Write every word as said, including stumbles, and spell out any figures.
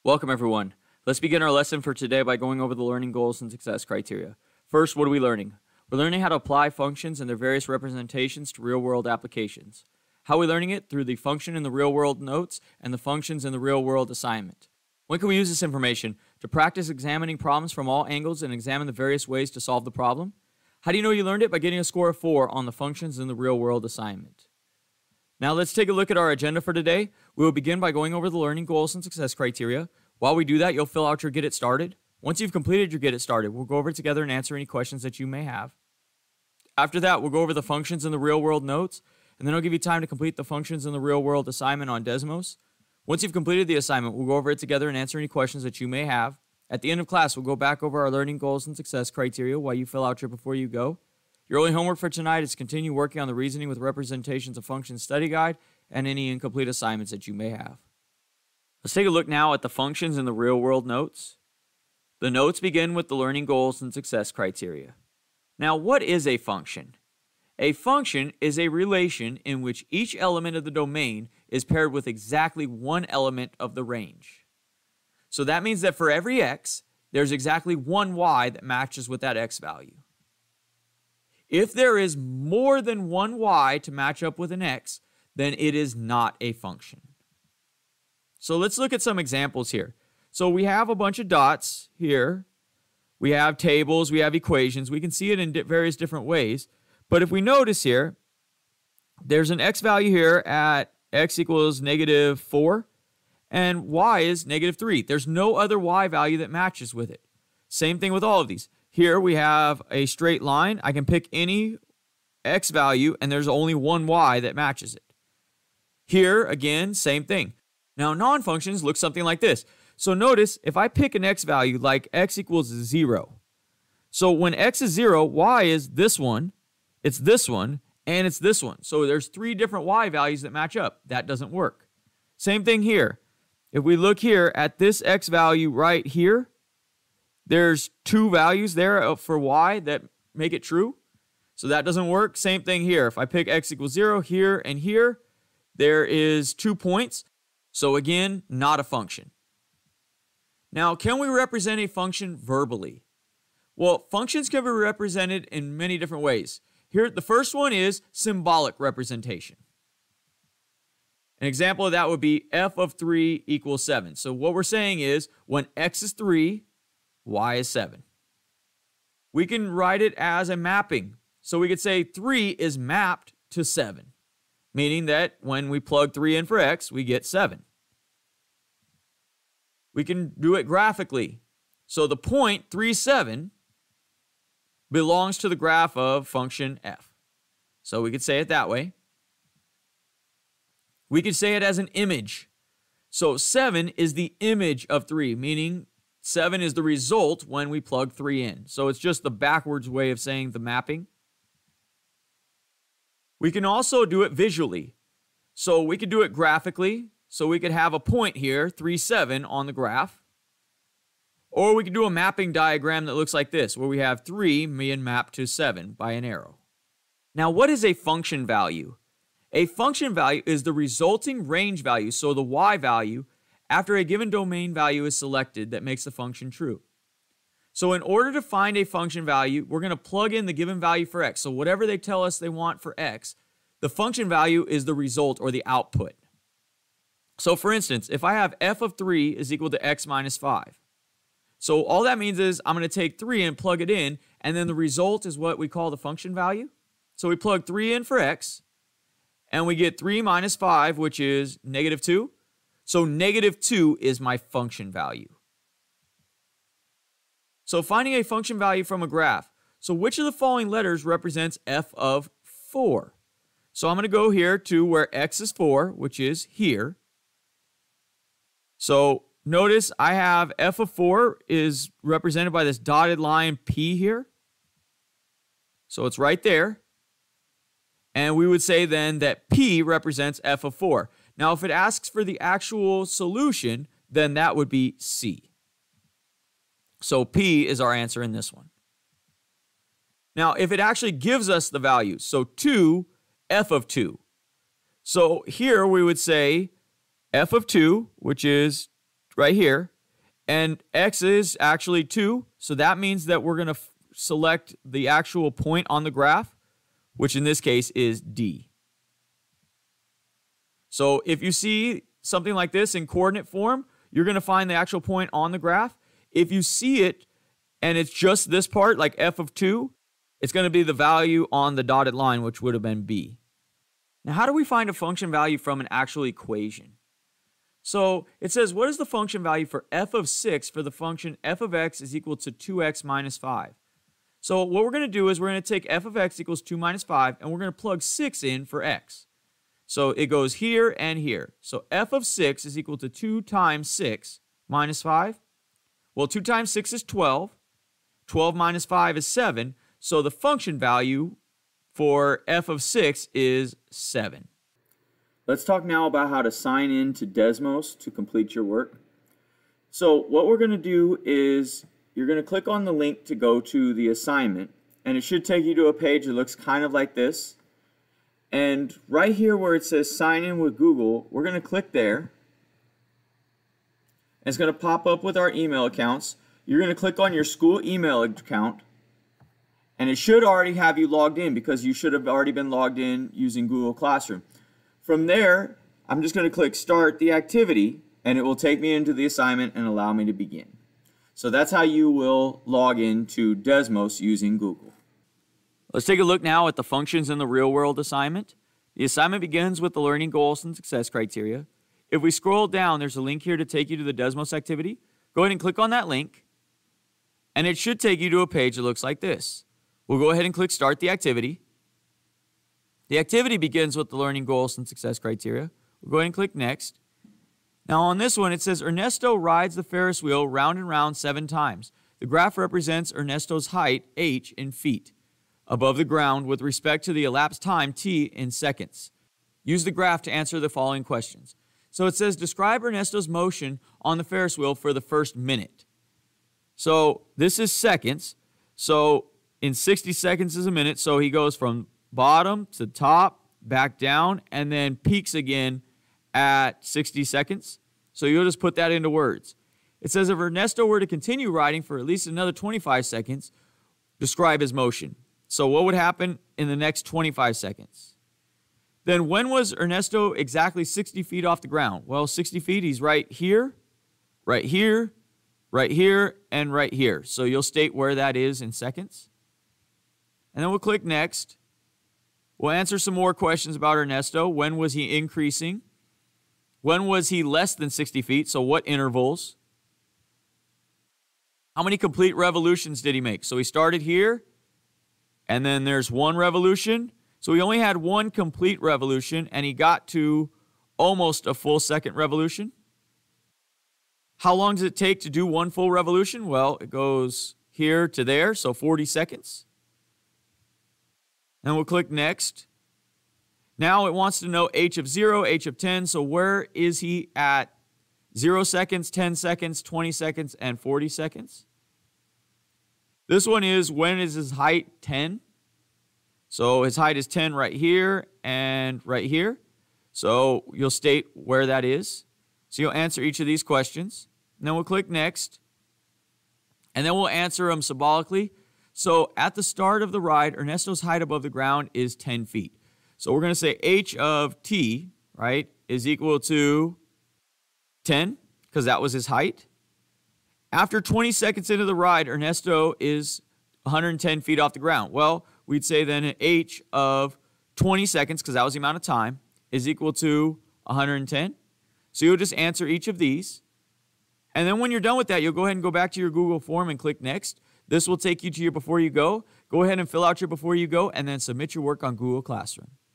Welcome everyone. Let's begin our lesson for today by going over the learning goals and success criteria. First, what are we learning? We're learning how to apply functions and their various representations to real-world applications. How are we learning it? Through the function in the real-world notes and the functions in the real-world assignment. When can we use this information? To practice examining problems from all angles and examine the various ways to solve the problem. How do you know you learned it? By getting a score of four on the functions in the real-world assignment. Now let's take a look at our agenda for today. We will begin by going over the learning goals and success criteria. While we do that, you'll fill out your Get It Started. Once you've completed your Get It Started, we'll go over it together and answer any questions that you may have. After that, we'll go over the functions in the real-world notes, and then I'll give you time to complete the functions in the real-world assignment on Desmos. Once you've completed the assignment, we'll go over it together and answer any questions that you may have. At the end of class, we'll go back over our learning goals and success criteria while you fill out your Before You Go. Your only homework for tonight is to continue working on the reasoning with representations of functions study guide and any incomplete assignments that you may have. Let's take a look now at the functions in the real-world notes. The notes begin with the learning goals and success criteria. Now, what is a function? A function is a relation in which each element of the domain is paired with exactly one element of the range. So that means that for every x, there's exactly one y that matches with that x value. If there is more than one y to match up with an x, then it is not a function. So let's look at some examples here. So we have a bunch of dots here. We have tables, we have equations. We can see it in di- various different ways. But if we notice here, there's an x value here at x equals negative four, and y is negative three. There's no other y value that matches with it. Same thing with all of these. Here we have a straight line. I can pick any x value, and there's only one y that matches it. Here, again, same thing. Now, non-functions look something like this. So notice, if I pick an x value like x equals zero, so when x is zero, y is this one, it's this one, and it's this one. So there's three different y values that match up. That doesn't work. Same thing here. If we look here at this x value right here, there's two values there for y that make it true. So that doesn't work. Same thing here. If I pick x equals zero here and here, there is two points. So again, not a function. Now, can we represent a function verbally? Well, functions can be represented in many different ways. Here, the first one is symbolic representation. An example of that would be f of three equals seven. So what we're saying is when x is three, y is seven. We can write it as a mapping. So we could say three is mapped to seven, meaning that when we plug three in for x, we get seven. We can do it graphically. So the point three, seven belongs to the graph of function f. So we could say it that way. We could say it as an image. So seven is the image of three, meaning seven is the result when we plug three in. So it's just the backwards way of saying the mapping. We can also do it visually. So we could do it graphically. So we could have a point here, three, seven, on the graph. Or we could do a mapping diagram that looks like this, where we have three being mapped to seven by an arrow. Now, what is a function value? A function value is the resulting range value, so the y value, after a given domain value is selected that makes the function true. So in order to find a function value, we're going to plug in the given value for x. So whatever they tell us they want for x, the function value is the result or the output. So for instance, if I have f of three is equal to x minus five. So all that means is I'm going to take three and plug it in, and then the result is what we call the function value. So we plug three in for x, and we get three minus five, which is negative two. So negative two is my function value. So finding a function value from a graph. So which of the following letters represents f of four? So I'm going to go here to where x is four, which is here. So notice I have f of four is represented by this dotted line p here. So it's right there. And we would say then that p represents f of four. Now if it asks for the actual solution, then that would be c. So p is our answer in this one. Now if it actually gives us the value, so two, f of two. So here we would say f of two, which is right here, And x is actually two, so that means that we're going to f- select the actual point on the graph, which in this case is D. So if you see something like this in coordinate form, you're going to find the actual point on the graph. If you see it and it's just this part, like f of two, it's going to be the value on the dotted line, which would have been B. Now, how do we find a function value from an actual equation? So it says, what is the function value for f of six for the function f of x is equal to two x minus five? So what we're going to do is we're going to take f of x equals two minus five, and we're going to plug six in for x. So it goes here and here. So f of six is equal to two times six minus five. Well, two times six is twelve. twelve minus five is seven. So the function value for f of six is seven. Let's talk now about how to sign in to Desmos to complete your work. So what we're going to do is you're going to click on the link to go to the assignment, and it should take you to a page that looks kind of like this. And right here where it says sign in with Google, we're going to click there. And it's going to pop up with our email accounts. You're going to click on your school email account, and it should already have you logged in because you should have already been logged in using Google Classroom. From there, I'm just going to click Start the Activity, and it will take me into the assignment and allow me to begin. So that's how you will log in to Desmos using Google. Let's take a look now at the functions in the real-world assignment. The assignment begins with the learning goals and success criteria. If we scroll down, there's a link here to take you to the Desmos activity. Go ahead and click on that link, and it should take you to a page that looks like this. We'll go ahead and click Start the Activity. The activity begins with the learning goals and success criteria. We'll go ahead and click Next. Now on this one, it says Ernesto rides the Ferris wheel round and round seven times. The graph represents Ernesto's height, h, in feet, above the ground with respect to the elapsed time, t, in seconds. Use the graph to answer the following questions. So it says describe Ernesto's motion on the Ferris wheel for the first minute. So this is seconds. So in sixty seconds is a minute. So he goes from bottom to top, back down, and then peaks again at sixty seconds. So you'll just put that into words. It says if Ernesto were to continue riding for at least another twenty-five seconds, describe his motion. So what would happen in the next twenty-five seconds? Then when was Ernesto exactly sixty feet off the ground? Well, sixty feet, he's right here, right here, right here, and right here. So you'll state where that is in seconds. And then we'll click Next. We'll answer some more questions about Ernesto. When was he increasing? When was he less than sixty feet? So what intervals? How many complete revolutions did he make? So he started here, and then there's one revolution. So he only had one complete revolution, and he got to almost a full second revolution. How long does it take to do one full revolution? Well, it goes here to there, so forty seconds. And we'll click Next. Now it wants to know h of zero, h of ten. So where is he at zero seconds, ten seconds, twenty seconds, and forty seconds? This one is when is his height ten? So his height is ten right here and right here. So you'll state where that is. So you'll answer each of these questions. And then we'll click Next. And then we'll answer them symbolically. So at the start of the ride, Ernesto's height above the ground is ten feet. So we're going to say h of t, right, is equal to ten, because that was his height. After twenty seconds into the ride, Ernesto is one hundred ten feet off the ground. Well, we'd say then h of twenty seconds, because that was the amount of time, is equal to one hundred ten. So you'll just answer each of these. And then when you're done with that, you'll go ahead and go back to your Google form and click Next. This will take you to your Before You Go. Go ahead and fill out your Before You Go and then submit your work on Google Classroom.